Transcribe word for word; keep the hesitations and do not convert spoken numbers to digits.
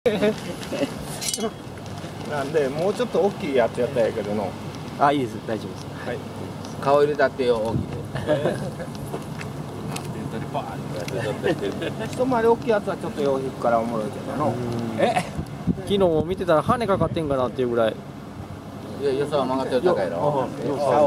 なんでもうちょっと大きいやつやったんやけどの。 あ、いいです、大丈夫です。 はい。 顔入れたってよ、大きいで。一回り大きいやつはちょっとよう引くからおもろいけどの。 え、昨日見てたら羽かかってんかなっていうぐらい。 いや、予算は曲がってる高いやろ。